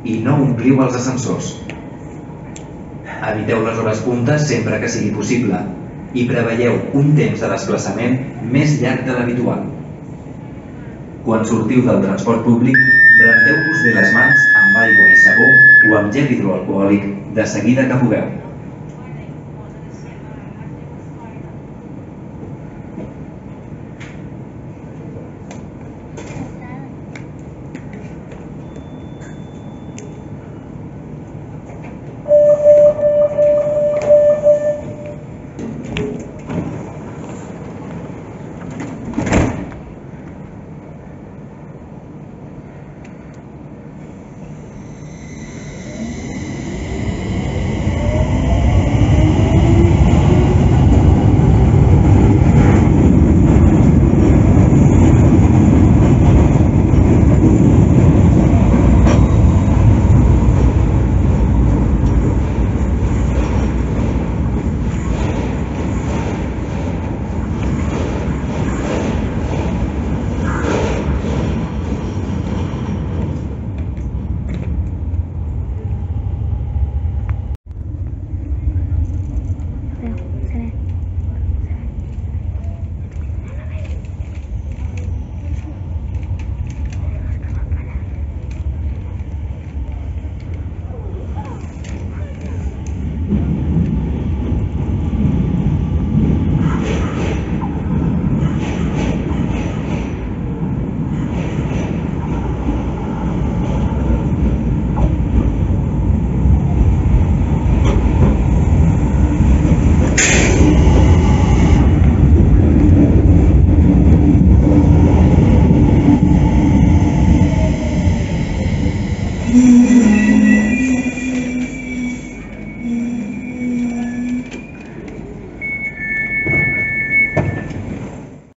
i no ompliu els ascensors. Eviteu les hores puntes sempre que sigui possible i preveieu un temps de desplaçament més llarg de l'habitual. Quan sortiu del transport públic, renteu-vos bé les mans amb aigua i sabó o amb gel hidroalcohòlic de seguida que pugueu.